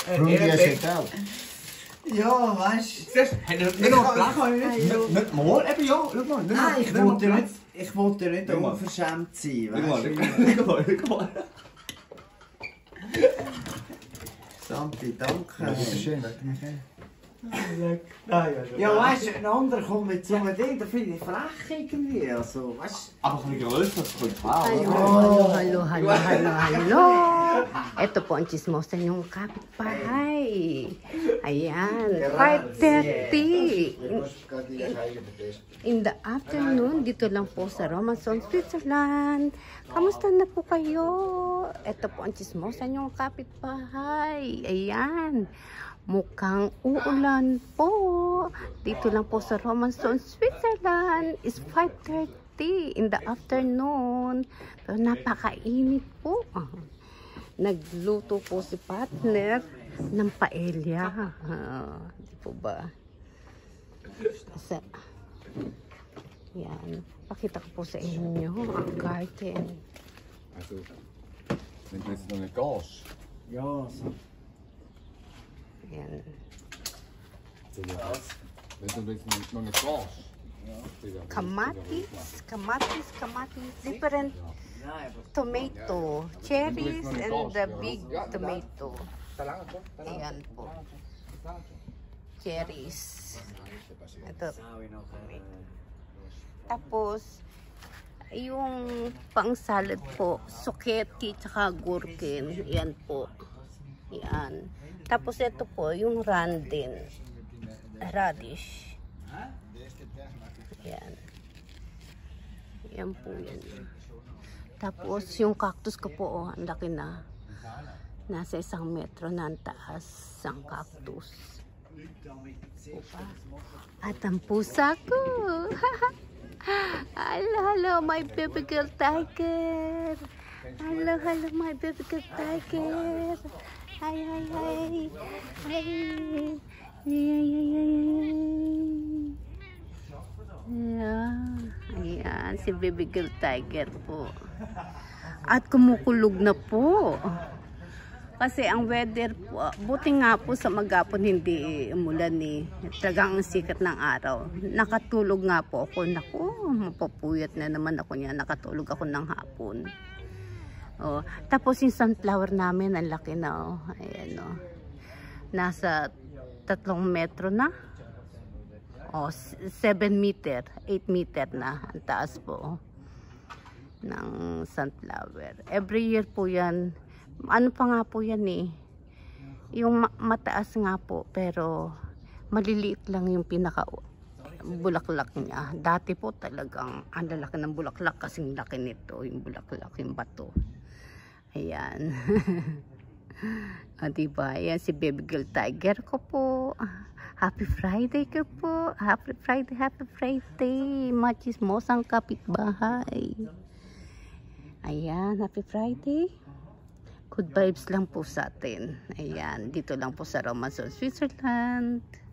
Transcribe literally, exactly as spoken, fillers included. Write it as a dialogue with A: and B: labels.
A: Probeer zit wel.
B: Ja, weißt
C: du. Nicht noch Flach. Nicht mal, eben ja. Schau mal.
B: Nein, ich wollte nicht, ich wollte nicht unverschämt sein.
C: Schau mal, schau mal, schau mal.
B: Santi, danke.
A: Dat is schön,
B: ja, weißt du, ein anderer kommt mit so einem Ding, da finde ich frech irgendwie. Also, weißt du.
C: Aber ein bisschen grösser, das kommt klar.
D: Hallo, hallo, hallo, hallo, hallo. Ito po ang chismosa niyong kapitbahay. Ayan, five thirty. In the afternoon, dito lang po sa Romanson, Switzerland. Kamusta na po kayo? Ito po ang chismosa niyong kapitbahay. Ayan. Mukhang uulan po. Dito lang po sa Romanson, Switzerland. It's five thirty in the afternoon. Pero napakainit po. Nagluto po si partner ng paella. Uh, di po ba? Kasi, yan. Pakita ko po sa inyo ang garden.
C: Also, wenn du jetzt noch nicht gehst.
B: Ja, so.
D: Yan.
C: Wenn du jetzt noch nicht gehst.
D: Kamatis, kamatis, kamatis, different tomato, cherries and the big tomato. Ayan po. Cherries. Ito. Tapos, yung pang salad po, suketi tsaka gurkin. Ayan po. Ayan. Tapos ito po, yung randin. Radish. Ayan. Ayan po yan. Tapos yung cactus ko po, oh, ang laki na. Nasa isang metro na ang taas ang cactus. Opa. At ang pusa ko. Hello, hello, my baby girl tiger. Hello, hello, my baby girl tiger. Hi, hi, hi. Hi. Ay, ay, ay, ay, ay. Yeah. Ayan, si baby girl tiger po. At kumukulog na po. Kasi ang weather po, buti nga po sa maghapon hindi umulan eh. Talagang sikat ng araw. Nakatulog nga po ako. Naku, mapapuyat na naman ako niya. Nakatulog ako ng hapon. Oh, tapos yung sunflower namin, ang laki na. Oh. Ayan, oh. Nasa tatlong metro na. Oh, seven meter, eight meter na. Ang taas po oh, ng sunflower. Every year po yan. Ano pa nga po yan eh. Yung ma mataas nga po, pero maliliit lang yung pinaka bulaklak niya. Dati po talagang ang lalaki ng bulaklak kasing laki nito. Yung bulaklak, yung bato. Ayan. O diba? Ayan si baby girl tiger ko po. Happy Friday ko po. Happy Friday, happy Friday. Machismosang kapitbahay. Ayan, happy Friday. Good vibes lang po sa atin. Ayan, dito lang po sa Romanson, Switzerland.